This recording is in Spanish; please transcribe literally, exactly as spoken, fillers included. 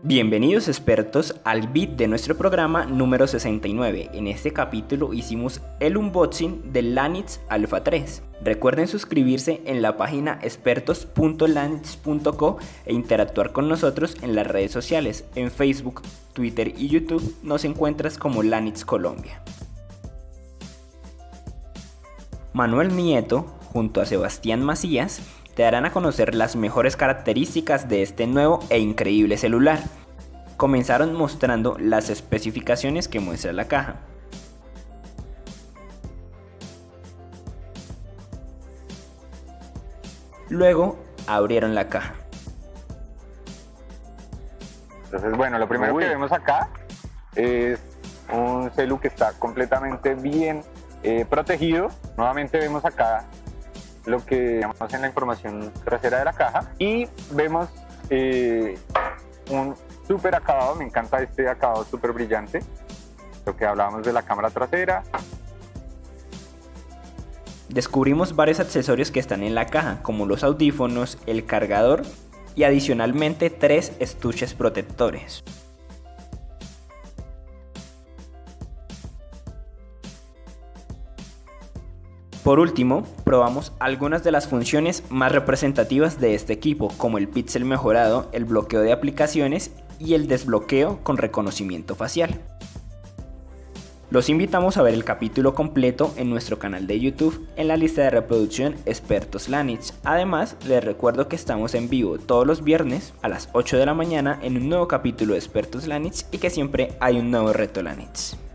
Bienvenidos expertos al beat de nuestro programa número sesenta y nueve. En este capítulo hicimos el unboxing del Lanix Alpha tres. Recuerden suscribirse en la página expertos punto lanix punto co e interactuar con nosotros en las redes sociales. En Facebook, Twitter y YouTube nos encuentras como Lanix Colombia. Manuel Nieto junto a Sebastián Macías te darán a conocer las mejores características de este nuevo e increíble celular. Comenzaron mostrando las especificaciones que muestra la caja. Luego abrieron la caja. Entonces, bueno, lo primero Uy. que vemos acá es un celu que está completamente bien eh, protegido. Nuevamente vemos acá lo que llamamos en la información trasera de la caja y vemos eh, un súper acabado. Me encanta este acabado súper brillante, lo que hablábamos de la cámara trasera. Descubrimos varios accesorios que están en la caja, como los audífonos, el cargador y adicionalmente tres estuches protectores. Por último, probamos algunas de las funciones más representativas de este equipo, como el píxel mejorado, el bloqueo de aplicaciones y el desbloqueo con reconocimiento facial. Los invitamos a ver el capítulo completo en nuestro canal de YouTube en la lista de reproducción Expertos Lanix. Además, les recuerdo que estamos en vivo todos los viernes a las ocho de la mañana en un nuevo capítulo de Expertos Lanix y que siempre hay un nuevo reto Lanix.